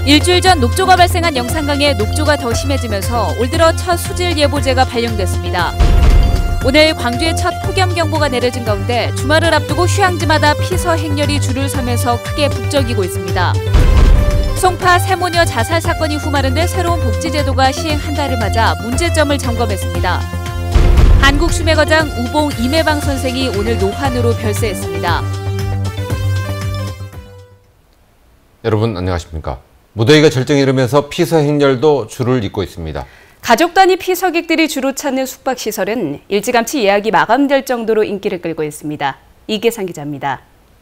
일주일 전 녹조가 발생한 영산강에 녹조가 더 심해지면서 올 들어 첫 수질 예보제가 발령됐습니다. 오늘 광주에 첫 폭염경보가 내려진 가운데 주말을 앞두고 휴양지마다 피서 행렬이 줄을 서면서 크게 북적이고 있습니다. 송파 세모녀 자살 사건이 후마른데 새로운 복지제도가 시행 한 달을 맞아 문제점을 점검했습니다. 한국수맥어장 우봉 임혜방 선생이 오늘 노환으로 별세했습니다. 여러분 안녕하십니까. 무더위가 절정에 이르면서 피서 행렬도 줄을 잇고 있습니다. 가족 단위 피서객들이 주로 찾는 숙박시설은 일찌감치 예약이 마감될 정도로 인기를 끌고 있습니다. 이계상 기자입니다.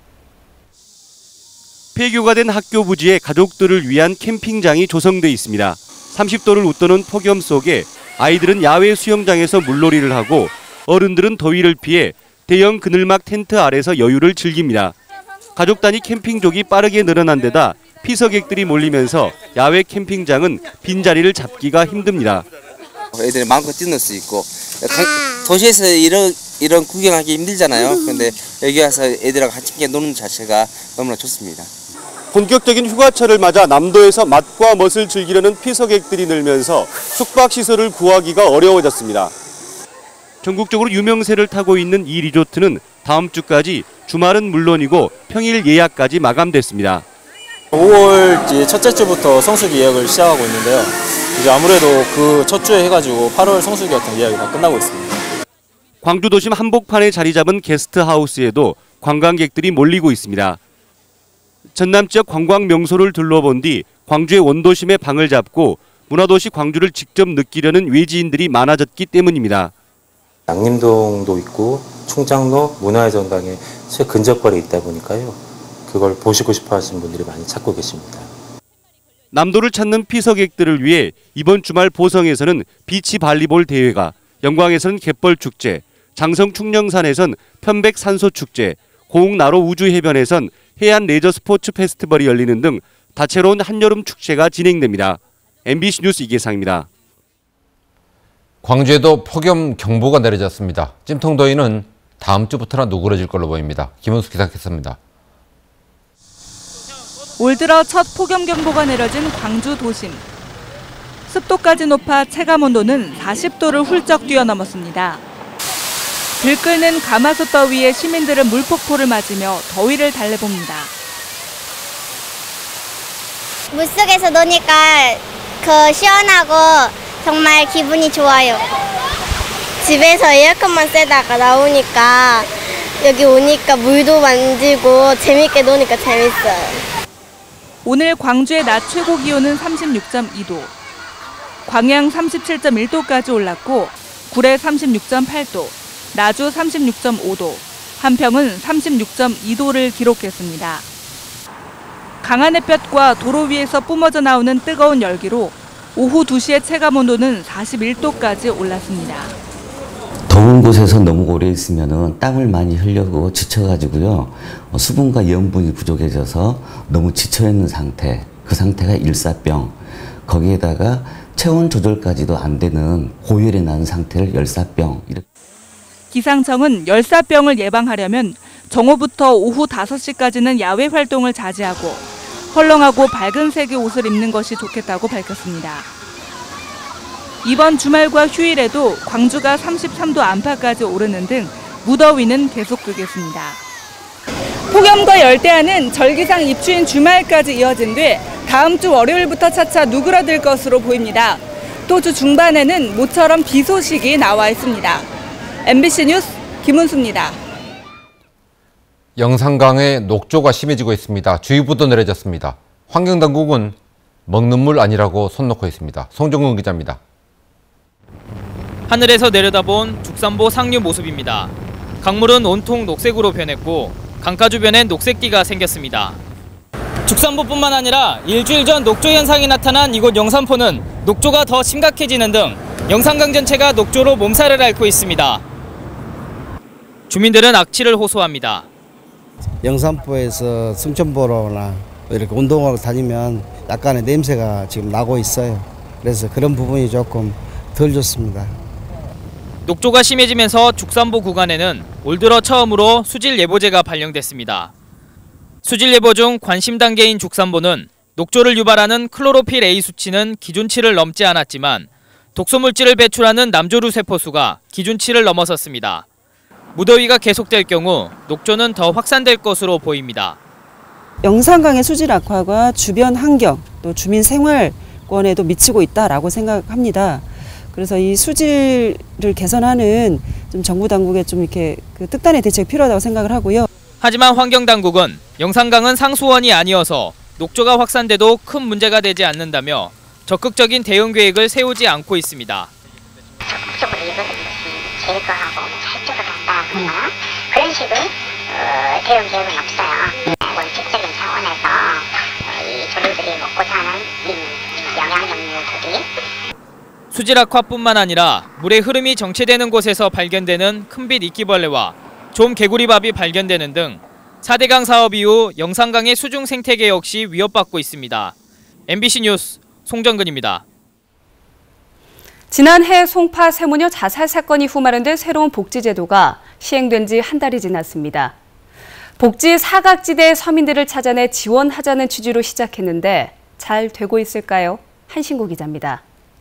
폐교가 된 학교 부지에 가족들을 위한 캠핑장이 조성돼 있습니다. 30도를 웃도는 폭염 속에 아이들은 야외 수영장에서 물놀이를 하고 어른들은 더위를 피해 대형 그늘막 텐트 아래서 여유를 즐깁니다. 가족 단위 캠핑족이 빠르게 늘어난 데다 피서객들이 몰리면서 야외 캠핑장은 빈자리를 잡기가 힘듭니다. 애들이 마음껏 뛰놀 수 있고 도시에서 이런 구경하기 힘들잖아요. 그런데 여기 와서 애들하고 같이 노는 자체가 너무나 좋습니다. 본격적인 휴가철을 맞아 남도에서 맛과 멋을 즐기려는 피서객들이 늘면서 숙박시설을 구하기가 어려워졌습니다. 전국적으로 유명세를 타고 있는 이 리조트는 다음 주까지 주말은 물론이고 평일 예약까지 마감됐습니다. 5월 첫째 주부터 성수기 예약을 시작하고 있는데요. 이제 아무래도 그 첫 주에 해가지고 8월 성수기 같은 예약이 다 끝나고 있습니다. 광주 도심 한복판에 자리 잡은 게스트하우스에도 관광객들이 몰리고 있습니다. 전남 지역 관광 명소를 둘러본 뒤 광주의 원도심에 방을 잡고 문화도시 광주를 직접 느끼려는 외지인들이 많아졌기 때문입니다. 양림동도 있고 충장로 문화의 전당에 제 근접거리에 있다 보니까요. 그걸 보시고 싶어 하시는 분들이 많이 찾고 계십니다. 남도를 찾는 피서객들을 위해 이번 주말 보성에서는 비치 발리볼 대회가, 영광에서는 갯벌 축제, 장성 충령산에선 편백 산소 축제, 고흥나로 우주해변에선 해안 레저 스포츠 페스티벌이 열리는 등 다채로운 한여름 축제가 진행됩니다. MBC 뉴스 이계상입니다. 광주에도 폭염 경보가 내려졌습니다. 찜통더위는 다음 주부터나 누그러질 걸로 보입니다. 김은수 기상캐스터입니다. 올 들어 첫 폭염경보가 내려진 광주 도심. 습도까지 높아 체감온도는 40도를 훌쩍 뛰어넘었습니다. 들끓는 가마솥 더위에 시민들은 물폭포를 맞으며 더위를 달래봅니다. 물속에서 노니까 시원하고 정말 기분이 좋아요. 집에서 에어컨만 쐬다가 나오니까 여기 오니까 물도 만지고 재밌게 노니까 재밌어요. 오늘 광주의 낮 최고 기온은 36.2도, 광양 37.1도까지 올랐고 구례 36.8도, 나주 36.5도, 한평은 36.2도를 기록했습니다. 강한 햇볕과 도로 위에서 뿜어져 나오는 뜨거운 열기로 오후 2시의 체감온도는 41도까지 올랐습니다. 더운 곳에서 너무 오래 있으면 땀을 많이 흘려고 지쳐가지고요. 수분과 염분이 부족해져서 너무 지쳐있는 상태, 그 상태가 일사병, 거기에다가 체온 조절까지도 안 되는 고열이 나는 상태를 열사병. 기상청은 열사병을 예방하려면 정오부터 오후 5시까지는 야외 활동을 자제하고 헐렁하고 밝은 색의 옷을 입는 것이 좋겠다고 밝혔습니다. 이번 주말과 휴일에도 광주가 33도 안팎까지 오르는 등 무더위는 계속되겠습니다. 폭염과 열대야는 절기상 입추인 주말까지 이어진 뒤 다음 주 월요일부터 차차 누그러들 것으로 보입니다. 또 주 중반에는 모처럼 비 소식이 나와 있습니다. MBC 뉴스 김은수입니다. 영산강에 녹조가 심해지고 있습니다. 주의보도 내려졌습니다. 환경당국은 먹는 물 아니라고 손 놓고 있습니다. 송정근 기자입니다. 하늘에서 내려다본 죽산보 상류 모습입니다. 강물은 온통 녹색으로 변했고 강가 주변엔 녹색기가 생겼습니다. 죽산보뿐만 아니라 일주일 전 녹조 현상이 나타난 이곳 영산포는 녹조가 더 심각해지는 등 영산강 전체가 녹조로 몸살을 앓고 있습니다. 주민들은 악취를 호소합니다. 영산포에서 승천 보러나 이렇게 운동하러 다니면 약간의 냄새가 지금 나고 있어요. 그래서 그런 부분이 조금 덜 좋습니다. 녹조가 심해지면서 죽산보 구간에는 올 들어 처음으로 수질 예보제가 발령됐습니다. 수질 예보 중 관심 단계인 죽산보는 녹조를 유발하는 클로로필 A 수치는 기준치를 넘지 않았지만 독소물질을 배출하는 남조류 세포수가 기준치를 넘어섰습니다. 무더위가 계속될 경우 녹조는 더 확산될 것으로 보입니다. 영산강의 수질 악화가 주변 환경, 또 주민 생활권에도 미치고 있다라고 생각합니다. 그래서 이 수질을 개선하는 좀 정부 당국의 좀 이렇게 특단의 대책이 필요하다고 생각을 하고요. 하지만 환경당국은 영산강은 상수원이 아니어서 녹조가 확산돼도 큰 문제가 되지 않는다며 적극적인 대응 계획을 세우지 않고 있습니다. 적극적으로 이것을 제거하고 해적을 한다거나 그런 식의 대응 계획은 없어요. 원칙적인 차원에서 이 조류들이 먹고 사는 영양용류들이 수질 악화뿐만 아니라 물의 흐름이 정체되는 곳에서 발견되는 큰빛 이끼벌레와 좀 개구리밥이 발견되는 등 4대강 사업 이후 영산강의 수중 생태계 역시 위협받고 있습니다. MBC 뉴스 송정근입니다. 지난해 송파 세모녀 자살 사건 이후 마련된 새로운 복지제도가 시행된 지 한 달이 지났습니다. 복지 사각지대의 서민들을 찾아내 지원하자는 취지로 시작했는데 잘 되고 있을까요? 한신구 기자입니다.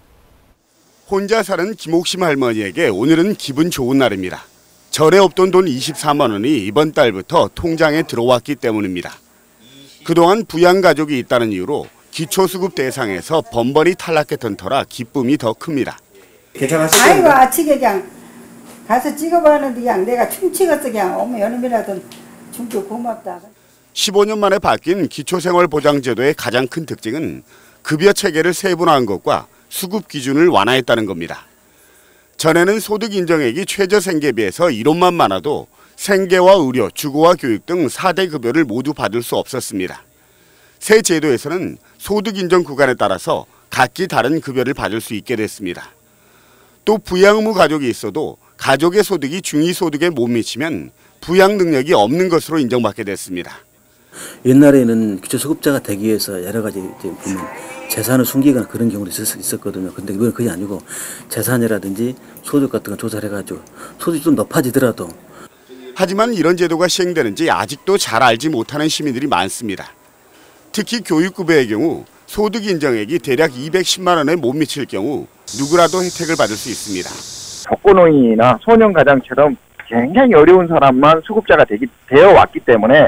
혼자 사는 김옥심 할머니에게 오늘은 기분 좋은 날입니다. 전에 없던 돈 24만 원이 이번 달부터 통장에 들어왔기 때문입니다. 그동안 부양가족이 있다는 이유로 기초수급 대상에서 번번이 탈락했던 터라 기쁨이 더 큽니다. 괜찮았어요? 아이고 아치게 그냥 가서 찍어봤는데 그냥 내가 춤추겠어 그냥 어머 여름이라도 춤추 고맙다. 15년 만에 바뀐 기초생활보장제도의 가장 큰 특징은 급여 체계를 세분화한 것과 수급 기준을 완화했다는 겁니다. 전에는 소득 인정액이 최저 생계비에서 1원만 많아도 생계와 의료, 주거와 교육 등 4대 급여를 모두 받을 수 없었습니다. 새 제도에서는 소득 인정 구간에 따라서 각기 다른 급여를 받을 수 있게 됐습니다. 또 부양 의무 가족이 있어도 가족의 소득이 중위소득에 못 미치면 부양 능력이 없는 것으로 인정받게 됐습니다. 옛날에는 기초수급자가 되기 위해서 여러 가지 보면 재산을 숨기거나 그런 경우도 있었거든요. 근데 이번엔 그게 아니고 재산이라든지 소득 같은 거 조사를 해가지고 소득이 좀 높아지더라도. 하지만 이런 제도가 시행되는지 아직도 잘 알지 못하는 시민들이 많습니다. 특히 교육급여의 경우 소득 인정액이 대략 210만 원에 못 미칠 경우 누구라도 혜택을 받을 수 있습니다. 독거노인이나 소년가장처럼 굉장히 어려운 사람만 수급자가 되어 왔기 때문에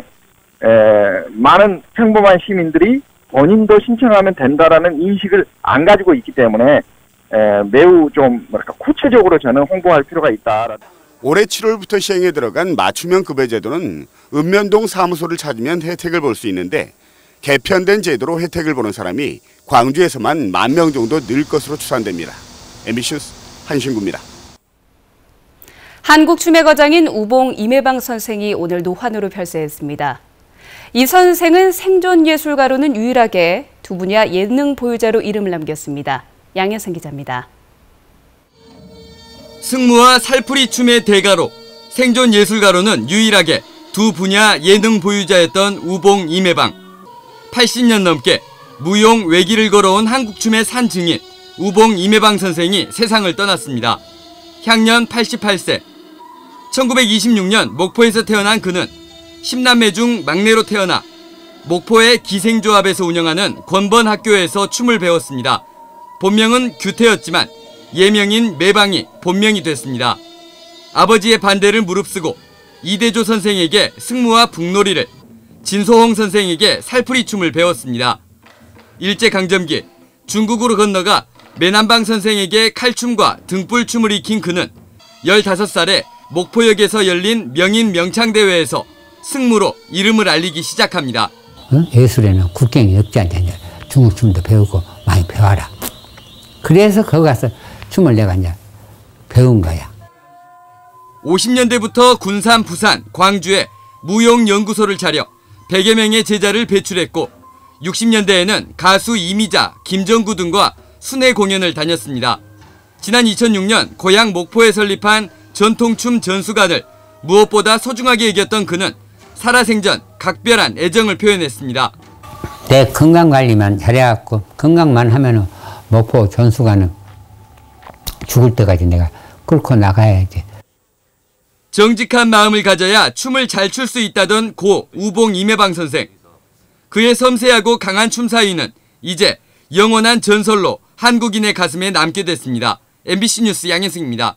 많은 평범한 시민들이 본인도 신청하면 된다라는 인식을 안 가지고 있기 때문에 매우 좀 구체적으로 저는 홍보할 필요가 있다. 올해 7월부터 시행에 들어간 맞춤형 급여제도는 읍면동 사무소를 찾으면 혜택을 볼 수 있는데 개편된 제도로 혜택을 보는 사람이 광주에서만 10,000명 정도 늘 것으로 추산됩니다. MBC 뉴스 한신구입니다. 한국 춤의 거장인 우봉 임혜방 선생이 오늘 노환으로 별세했습니다. 이 선생은 생존 예술가로는 유일하게 두 분야 예능 보유자로 이름을 남겼습니다. 양현승 기자입니다. 승무와 살풀이 춤의 대가로 생존 예술가로는 유일하게 두 분야 예능 보유자였던 우봉 임혜방. 80년 넘게 무용 외길을 걸어온 한국춤의 산증인 우봉 임혜방 선생이 세상을 떠났습니다. 향년 88세. 1926년 목포에서 태어난 그는 10남매 중 막내로 태어나 목포의 기생조합에서 운영하는 권번학교에서 춤을 배웠습니다. 본명은 규태였지만 예명인 매방이 본명이 됐습니다. 아버지의 반대를 무릅쓰고 이대조 선생에게 승무와 북놀이를, 진소홍 선생에게 살풀이 춤을 배웠습니다. 일제강점기 중국으로 건너가 매남방 선생에게 칼춤과 등불춤을 익힌 그는 15살에 목포역에서 열린 명인 명창대회에서 승무로 이름을 알리기 시작합니다. 예술에는 국경이 없지 않냐. 중국춤도 배우고 많이 배워라. 그래서 거기 가서 춤을 내가 이제 배운 거야. 50년대부터 군산, 부산, 광주에 무용연구소를 차려 100여 명의 제자를 배출했고 60년대에는 가수 이미자, 김정구 등과 순회 공연을 다녔습니다. 지난 2006년 고향 목포에 설립한 전통춤 전수관을 무엇보다 소중하게 여겼던 그는 살아생전 각별한 애정을 표현했습니다. 내 건강관리만 잘해갖고 건강만 하면은 목포 전수관은 죽을 때까지 내가 끌고 나가야지. 정직한 마음을 가져야 춤을 잘 출 수 있다던 고 우봉 임혜방 선생. 그의 섬세하고 강한 춤 사위는 이제 영원한 전설로 한국인의 가슴에 남게 됐습니다. MBC 뉴스 양현승입니다.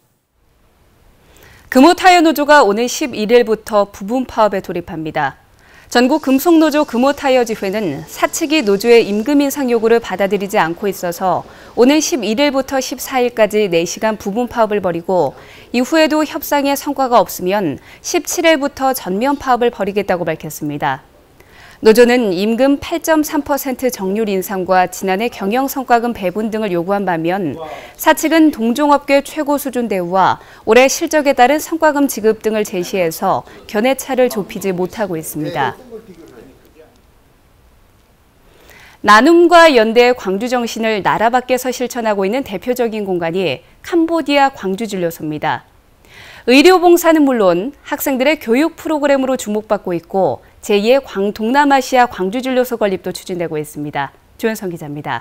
금호타이어노조가 오는 11일부터 부분 파업에 돌입합니다. 전국 금속노조 금호타이어지회는 사측이 노조의 임금 인상 요구를 받아들이지 않고 있어서 오는 11일부터 14일까지 4시간 부분 파업을 벌이고 이후에도 협상에 성과가 없으면 17일부터 전면 파업을 벌이겠다고 밝혔습니다. 노조는 임금 8.3% 정률 인상과 지난해 경영성과금 배분 등을 요구한 반면 사측은 동종업계 최고 수준 대우와 올해 실적에 따른 성과금 지급 등을 제시해서 견해차를 좁히지 못하고 있습니다. 나눔과 연대의 광주 정신을 나라 밖에서 실천하고 있는 대표적인 공간이 캄보디아 광주진료소입니다. 의료봉사는 물론 학생들의 교육 프로그램으로 주목받고 있고 제2의 동남아시아 광주진료소 건립도 추진되고 있습니다. 조현성 기자입니다.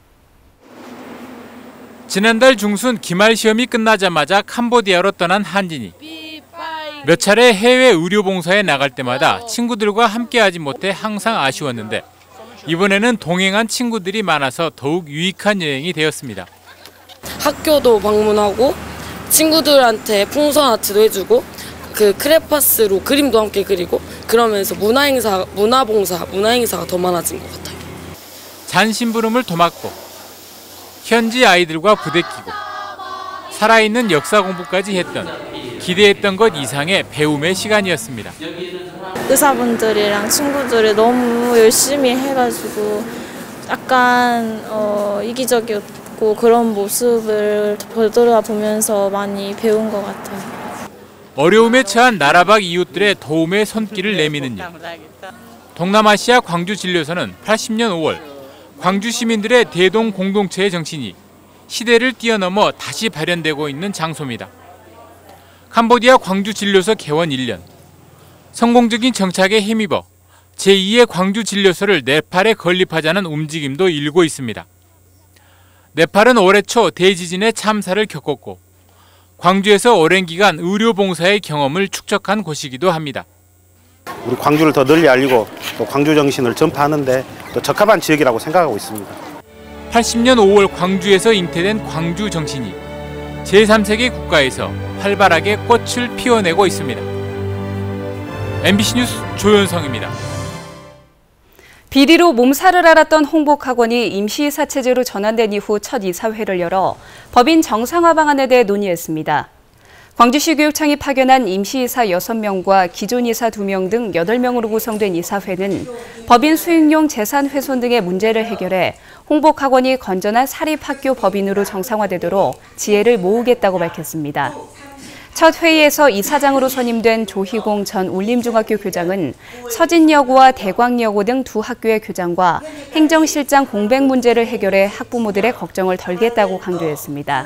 지난달 중순 기말 시험이 끝나자마자 캄보디아로 떠난 한진이 몇 차례 해외 의료봉사에 나갈 때마다 친구들과 함께하지 못해 항상 아쉬웠는데 이번에는 동행한 친구들이 많아서 더욱 유익한 여행이 되었습니다. 학교도 방문하고 친구들한테 풍선 아트도 해주고 그 크레파스로 그림도 함께 그리고 그러면서 문화봉사가 더 많아진 것 같아요. 잔심부름을 도맡고 현지 아이들과 부대끼고 살아있는 역사 공부까지 했던 기대했던 것 이상의 배움의 시간이었습니다. 의사분들이랑 친구들이 너무 열심히 해가지고 약간 이기적이었고 그런 모습을 되돌아보면서 많이 배운 것 같아요. 어려움에 처한 나라 밖 이웃들의 도움의 손길을 내미는 일. 동남아시아 광주진료소는 80년 5월 광주 시민들의 대동 공동체의 정신이 시대를 뛰어넘어 다시 발현되고 있는 장소입니다. 캄보디아 광주진료소 개원 1년. 성공적인 정착에 힘입어 제2의 광주진료소를 네팔에 건립하자는 움직임도 일고 있습니다. 네팔은 올해 초 대지진의 참사를 겪었고 광주에서 오랜 기간 의료봉사의 경험을 축적한 곳이기도 합니다. 우리 광주를 더 널리 알리고 또 광주 정신을 전파하는 데 또 적합한 지역이라고 생각하고 있습니다. 80년 5월 광주에서 잉태된 광주 정신이 제3세계 국가에서 활발하게 꽃을 피워내고 있습니다. MBC 뉴스 조현성입니다. 비리로 몸살을 앓았던 홍복학원이 임시이사 체제로 전환된 이후 첫 이사회를 열어 법인 정상화 방안에 대해 논의했습니다. 광주시 교육청이 파견한 임시이사 6명과 기존 이사 2명 등 8명으로 구성된 이사회는 법인 수익용 재산 훼손 등의 문제를 해결해 홍복학원이 건전한 사립학교 법인으로 정상화되도록 지혜를 모으겠다고 밝혔습니다. 첫 회의에서 이사장으로 선임된 조희공 전 울림중학교 교장은 서진여고와 대광여고 등 두 학교의 교장과 행정실장 공백 문제를 해결해 학부모들의 걱정을 덜겠다고 강조했습니다.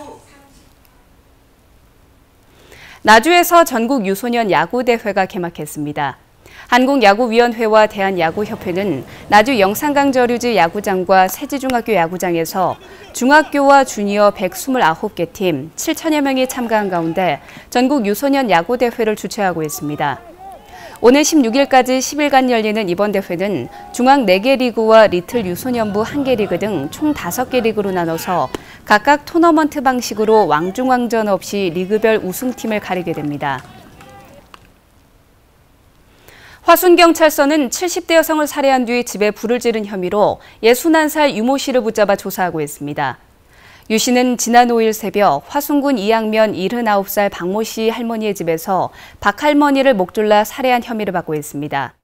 나주에서 전국 유소년 야구대회가 개막했습니다. 한국야구위원회와 대한야구협회는 나주 영산강저류지 야구장과 세지중학교 야구장에서 중학교와 주니어 129개 팀 7천여 명이 참가한 가운데 전국 유소년 야구대회를 주최하고 있습니다. 오늘 16일까지 10일간 열리는 이번 대회는 중앙 4개 리그와 리틀 유소년부 1개 리그 등 총 5개 리그로 나눠서 각각 토너먼트 방식으로 왕중왕전 없이 리그별 우승팀을 가리게 됩니다. 화순경찰서는 70대 여성을 살해한 뒤 집에 불을 지른 혐의로 61살 유모 씨를 붙잡아 조사하고 있습니다. 유 씨는 지난 5일 새벽 화순군 2학면 79살 박모 씨 할머니의 집에서 박 할머니를 목 졸라 살해한 혐의를 받고 있습니다.